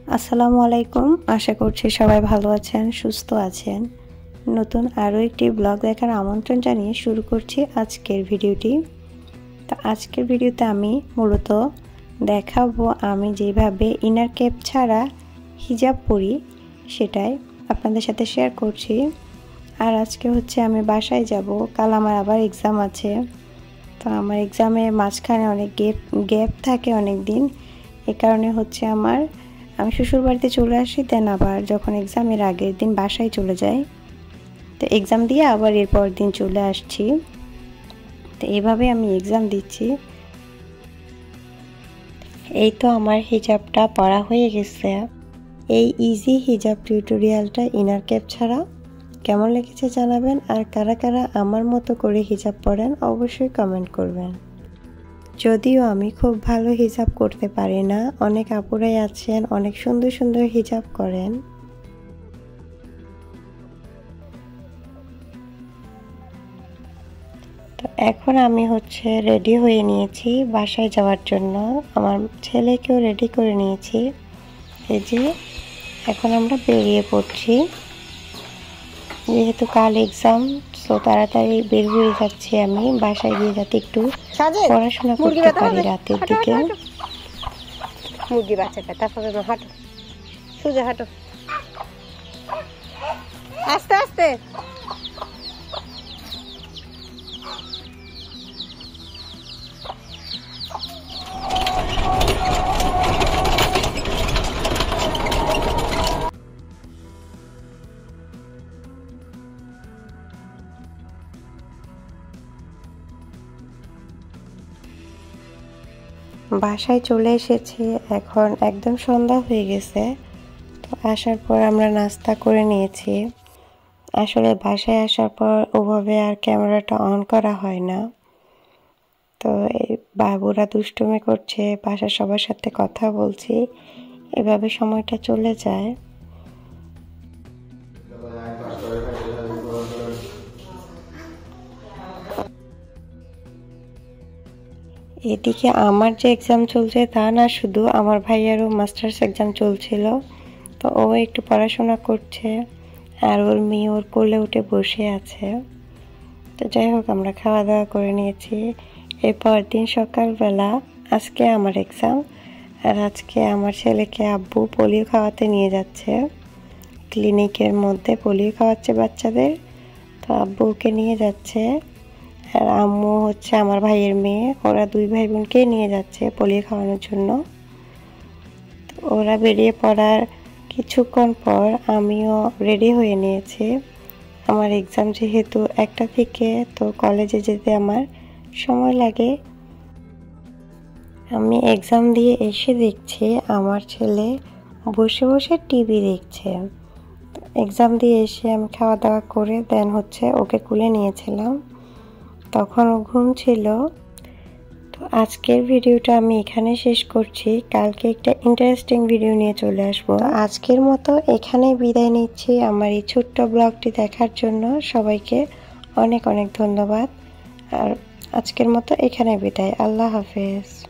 আসসালামু আলাইকুম। আশা করছি সবাই ভালো আছেন, সুস্থ আছেন। নতুন আরও একটি ব্লগ দেখার আমন্ত্রণ জানিয়ে শুরু করছি আজকের ভিডিওটি। তো আজকের ভিডিওতে আমি মূলত দেখাবো আমি যেভাবে ইনার ক্যাপ ছাড়া হিজাব পরি সেটাই আপনাদের সাথে শেয়ার করছি। আর আজকে হচ্ছে আমি বাসায় যাব, কাল আমার আবার এক্সাম আছে। তো আমার এক্সামের মাঝখানে অনেক গ্যাপ থাকে অনেক দিন, এ কারণে হচ্ছে আমি শ্বশুর বাড়িতে চলে আসি, দেন আবার যখন এক্সামের আগের দিন বাসায় চলে যাই। তো এক্সাম দিয়ে আবার এরপর দিন চলে আসছি। তো এইভাবে আমি এক্সাম দিচ্ছি। এই তো আমার হিজাবটা পরা হয়ে গেছে। এই ইজি হিজাব টিউটোরিয়ালটা ইনার ক্যাপ ছাড়া কেমন লেগেছে জানাবেন। আর কারা কারা আমার মতো করে হিজাব পরেন অবশ্যই কমেন্ট করবেন। যদিও আমি খুব ভালো হিজাব করতে পারি না, অনেক আপুরাই আছেন অনেক সুন্দর সুন্দর হিজাব করেন। তো এখন আমি হচ্ছে রেডি হয়ে নিয়েছি বাসায় যাওয়ার জন্য। আমার ছেলেকেও রেডি করে নিয়েছি। এই যে এখন আমরা বেরিয়ে পড়ছি, যেহেতু কাল এক্সাম, তো তাড়াতাড়ি বের হয়ে যাচ্ছি আমি বাসায় গিয়ে, যাতে একটু পড়াশোনা করতে পারি রাতের দিকে। মুরগি বাচ্চাটা তারপরে হাঁটো, সোজা হাঁটো, আস্তে আস্তে। বাসায় চলে এসেছি, এখন একদম সন্ধ্যা হয়ে গেছে। তো আসার পর আমরা নাস্তা করে নিয়েছি। আসলে বাসায় আসার পর ওভাবে আর ক্যামেরাটা অন করা হয় না। তো এই বাবুরা দুষ্টুমি করছে, বাসার সবার সাথে কথা বলছি, এভাবে সময়টা চলে যায়। এদিকে আমার যে এক্সাম চলছে তা না, শুধু আমার ভাইয়ারও মাস্টার্স এক্সাম চলছিল। তো ও একটু পড়াশোনা করছে, আর ওর মেয়ে ওর কোলে উঠে বসে আছে। তো যাই হোক, আমরা খাওয়া দাওয়া করে নিয়েছি। এরপর দিন সকালবেলা আজকে আমার এক্সাম, আর আজকে আমার ছেলেকে আব্বু পোলিও খাওয়াতে নিয়ে যাচ্ছে। ক্লিনিকের মধ্যে পোলিও খাওয়াচ্ছে বাচ্চাদের, তো আব্বুকে নিয়ে যাচ্ছে। আর আম্মু হচ্ছে আমার ভাইয়ের মেয়ে, ওরা দুই ভাই বোনকে নিয়ে যাচ্ছে পোলিও খাওয়ানোর জন্য। ওরা বেরিয়ে পড়ার কিছুক্ষণ পর আমিও রেডি হয়ে নিয়েছি। আমার এক্সাম যেহেতু 1টা থেকে, তো কলেজে যেতে আমার সময় লাগে। আমি এক্সাম দিয়ে এসে দেখছি আমার ছেলে বসে বসে টিভি দেখছে। এক্সাম দিয়ে এসে আমি খাওয়া দাওয়া করে দেন হচ্ছে ওকে কুলে নিয়েছিলাম, তখন ও ঘুম ছিল। তো আজকের ভিডিওটা আমি এখানে শেষ করছি, কালকে একটা ইন্টারেস্টিং ভিডিও নিয়ে চলে আসবো। আজকের মতো এখানেই বিদায় নিচ্ছি। আমার এই ছোট্ট ব্লগটি দেখার জন্য সবাইকে অনেক অনেক ধন্যবাদ। আর আজকের মতো এখানে বিদায়। আল্লাহ হাফেজ।